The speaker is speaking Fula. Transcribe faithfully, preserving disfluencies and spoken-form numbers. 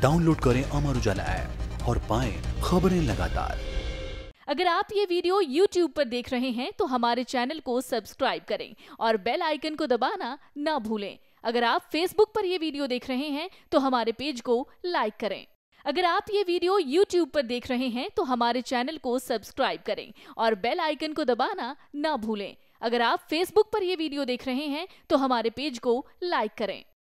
डाउनलोड करें अमर उजाला ऐप और पाएं खबरें लगातार। अगर आप ये वीडियो यूट्यूब पर देख रहे हैं तो हमारे चैनल को सब्सक्राइब करें और बेल आइकन को दबाना ना भूलें। अगर आप फेसबुक पर ये वीडियो देख रहे हैं तो हमारे पेज को लाइक करें। अगर आप ये वीडियो यूट्यूब पर देख रहे हैं तो हमारे चैनल को सब्सक्राइब करें और बेल आइकन को दबाना ना भूलें। अगर आप फेसबुक पर ये वीडियो देख रहे हैं तो हमारे पेज को लाइक करें।